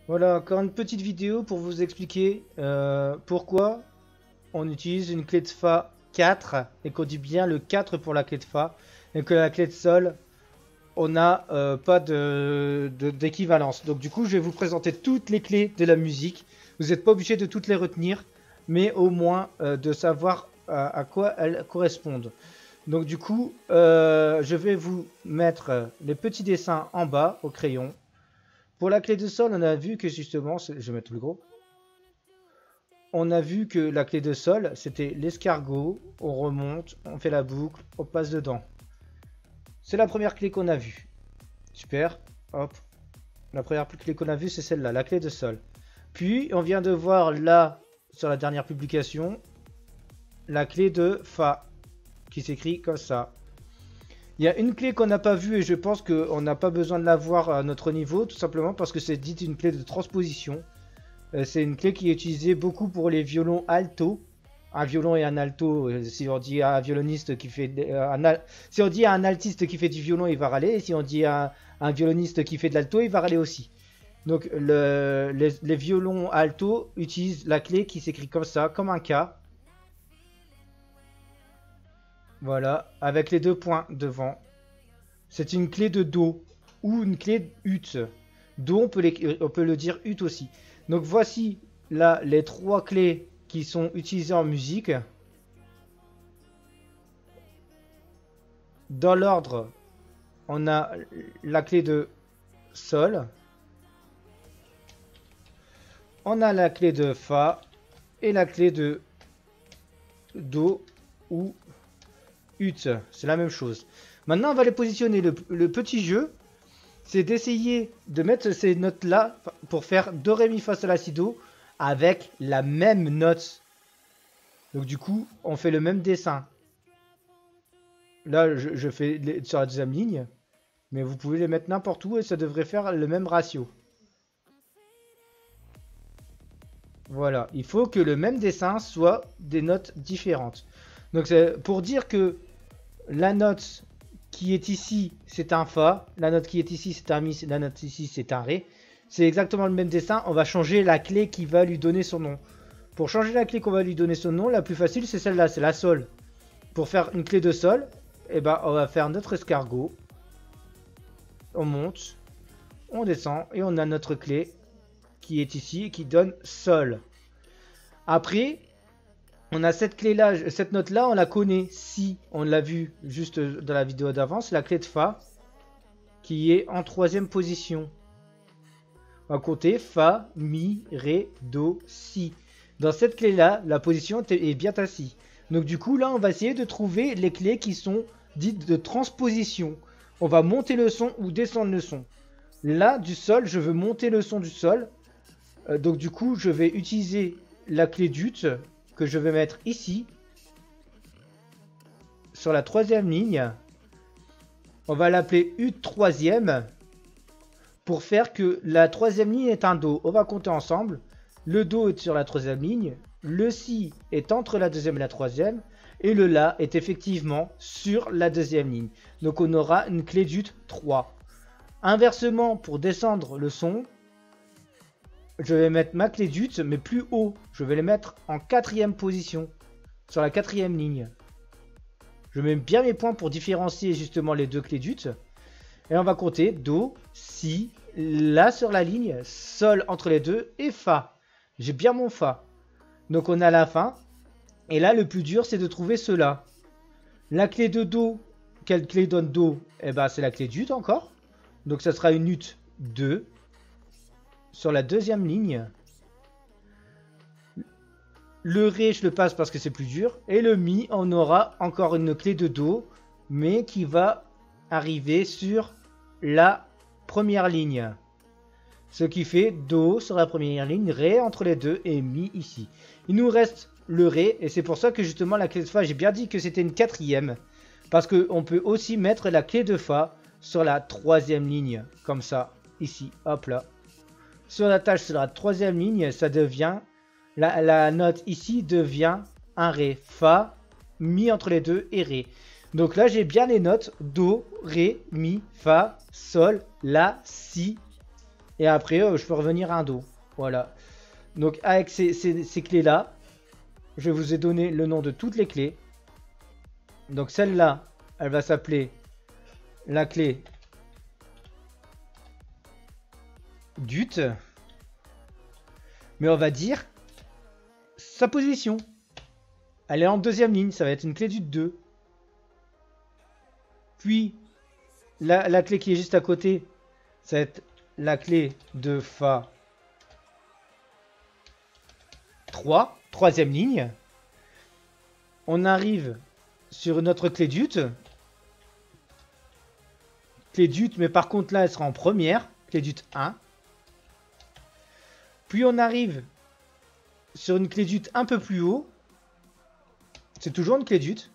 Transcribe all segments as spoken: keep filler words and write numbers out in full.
Voilà, encore une petite vidéo pour vous expliquer euh, pourquoi on utilise une clé de Fa quatre et qu'on dit bien le quatre pour la clé de Fa et que la clé de Sol, on n'a euh, pas de, de, d'équivalence. Donc du coup, je vais vous présenter toutes les clés de la musique. Vous n'êtes pas obligé de toutes les retenir, mais au moins euh, de savoir à, à quoi elles correspondent. Donc du coup, euh, je vais vous mettre les petits dessins en bas au crayon. Pour la clé de Sol, on a vu que justement, je vais mettre le gros. On a vu que la clé de Sol, c'était l'escargot. On remonte, on fait la boucle, on passe dedans. C'est la première clé qu'on a vue. Super. Hop. La première clé qu'on a vue, c'est celle-là, la clé de Sol. Puis, on vient de voir là, sur la dernière publication, la clé de Fa, qui s'écrit comme ça. Il y a une clé qu'on n'a pas vue et je pense qu'on n'a pas besoin de la voir à notre niveau, tout simplement parce que c'est dit une clé de transposition. Euh, c'est une clé qui est utilisée beaucoup pour les violons alto. Un violon et un alto, euh, si on dit à un violoniste qui fait... Euh, un al... Si on dit à un altiste qui fait du violon, il va râler. Et si on dit à un, un violoniste qui fait de l'alto, il va râler aussi. Donc le, les, les violons alto utilisent la clé qui s'écrit comme ça, comme un K. Voilà, avec les deux points devant. C'est une clé de Do ou une clé ut. Do, on peut, les, on peut le dire ut aussi. Donc voici là les trois clés qui sont utilisées en musique. Dans l'ordre, on a la clé de Sol. On a la clé de Fa et la clé de Do ou ut. C'est la même chose. Maintenant, on va les positionner. Le, le petit jeu, c'est d'essayer de mettre ces notes-là pour faire Do, Ré, Mi, Fa, Sol, La, Si, Do avec la même note. Donc du coup, on fait le même dessin. Là, je, je fais les, sur la deuxième ligne. Mais vous pouvez les mettre n'importe où et ça devrait faire le même ratio. Voilà. Il faut que le même dessin soit des notes différentes. Donc c'est pour dire que la note qui est ici, c'est un Fa. La note qui est ici, c'est un Mi. La note ici, c'est un Ré. C'est exactement le même dessin. On va changer la clé qui va lui donner son nom. Pour changer la clé qu'on va lui donner son nom, la plus facile, c'est celle-là. C'est la Sol. Pour faire une clé de Sol, eh ben, on va faire notre escargot. On monte. On descend. Et on a notre clé qui est ici et qui donne Sol. Après... on a cette clé-là, cette note-là, on la connaît. Si, on l'a vu juste dans la vidéo d'avant, c'est la clé de Fa qui est en troisième position. On va compter Fa, Mi, Ré, Do, Si. Dans cette clé-là, la position est bien à Si. Donc du coup, là, on va essayer de trouver les clés qui sont dites de transposition. On va monter le son ou descendre le son. Là, du Sol, je veux monter le son du Sol. Euh, donc du coup, je vais utiliser la clé d'ut que je vais mettre ici, sur la troisième ligne. On va l'appeler ut troisième, pour faire que la troisième ligne est un Do. On va compter ensemble. Le Do est sur la troisième ligne, le Si est entre la deuxième et la troisième, et le La est effectivement sur la deuxième ligne. Donc on aura une clé d'ut trois. Inversement, pour descendre le son, je vais mettre ma clé d'ut, mais plus haut. Je vais les mettre en quatrième position, sur la quatrième ligne. Je mets bien mes points pour différencier justement les deux clés d'ut. Et on va compter Do, Si, La sur la ligne, Sol entre les deux et Fa. J'ai bien mon Fa. Donc on a la fin. Et là, le plus dur, c'est de trouver cela. La clé de Do, quelle clé donne Do? Eh ben, c'est la clé d'ut encore. Donc ça sera une ut deux. Sur la deuxième ligne. Le Ré, je le passe parce que c'est plus dur. Et le Mi, on aura encore une clé de Do, mais qui va arriver sur la première ligne. Ce qui fait Do sur la première ligne, Ré entre les deux et Mi ici. Il nous reste le Ré, et c'est pour ça que justement la clé de Fa, j'ai bien dit que c'était une quatrième. Parce qu'on peut aussi mettre la clé de Fa sur la troisième ligne, comme ça, ici, hop là. Sur la tâche, sur la troisième ligne, ça devient, la, la note ici devient un Ré. Fa, Mi entre les deux et Ré. Donc là, j'ai bien les notes Do, Ré, Mi, Fa, Sol, La, Si Et après, euh, je peux revenir à un Do. Voilà. Donc avec ces, ces, ces clés-là, je vous ai donné le nom de toutes les clés. Donc celle-là, elle va s'appeler la clé dut. Mais on va dire sa position. Elle est en deuxième ligne, ça va être une clé dut deux. Puis, la, la clé qui est juste à côté, ça va être la clé de Fa trois, troisième ligne. On arrive sur notre clé dut. Clé dut, mais par contre là, elle sera en première. Clé dut un. Puis on arrive sur une clé dut un peu plus haut. C'est toujours une clé dut.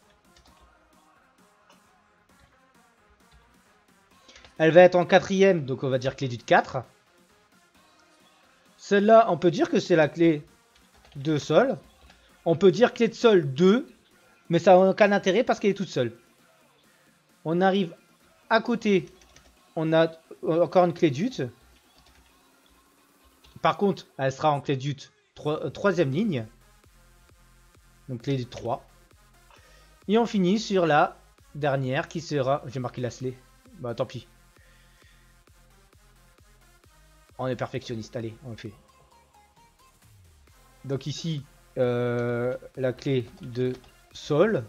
Elle va être en quatrième, donc on va dire clé dut quatre. Celle-là, on peut dire que c'est la clé de sol. On peut dire clé de sol deux, mais ça n'a aucun intérêt parce qu'elle est toute seule. On arrive à côté, on a encore une clé dut. Par contre, elle sera en clé dut trois, euh, troisième ligne. Donc clé dut trois. Et on finit sur la dernière qui sera... J'ai marqué la slay. Bah tant pis. On est perfectionniste, allez, on le fait. Donc ici, euh, la clé de sol.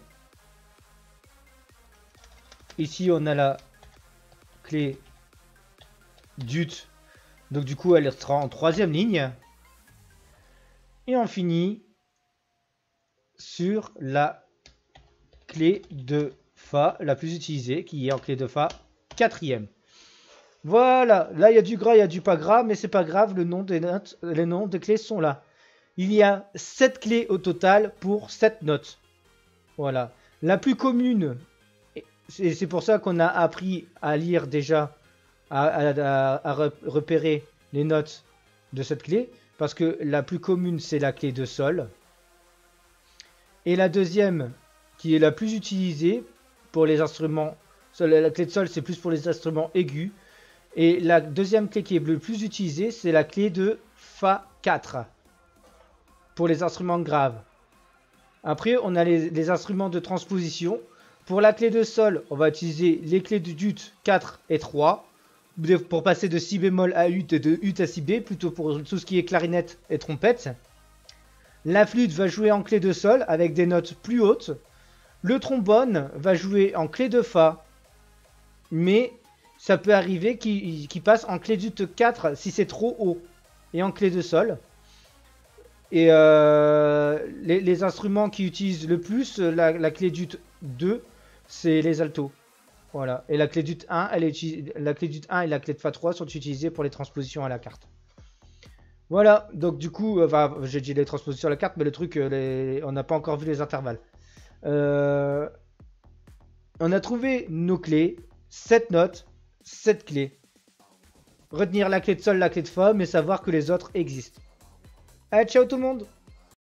Ici, on a la clé dut. Donc du coup, elle sera en troisième ligne. Et on finit sur la clé de Fa la plus utilisée, qui est en clé de Fa quatrième. Voilà, là il y a du gras, il y a du pas gras, mais c'est pas grave, le nom des notes, les noms des clés sont là. Il y a sept clés au total pour sept notes. Voilà. La plus commune, et c'est pour ça qu'on a appris à lire déjà, à, à, à repérer les notes de cette clé, parce que la plus commune c'est la clé de sol. Et la deuxième, qui est la plus utilisée pour les instruments, la clé de sol c'est plus pour les instruments aigus. Et la deuxième clé qui est le plus utilisée, c'est la clé de Fa quatre. Pour les instruments graves. Après, on a les, les instruments de transposition. Pour la clé de sol, on va utiliser les clés du dut quatre et trois. Pour passer de si bémol à ut et de ut à si bé. Plutôt pour tout ce qui est clarinette et trompette. La flûte va jouer en clé de sol avec des notes plus hautes. Le trombone va jouer en clé de Fa. Mais... ça peut arriver qu'il qu'il passe en clé dut quatre si c'est trop haut. Et en clé de sol. Et euh, les, les instruments qui utilisent le plus la, la clé dut deux, c'est les altos. Voilà. Et la clé dut un, elle est, la clé dut un et la clé de Fa trois sont utilisées pour les transpositions à la carte. Voilà. Donc du coup, enfin, j'ai dit les transpositions à la carte, mais le truc, les, on n'a pas encore vu les intervalles. Euh, on a trouvé nos clés, sept notes. sept clés. Retenir la clé de sol, la clé de Fa, mais savoir que les autres existent. Allez, ciao tout le monde!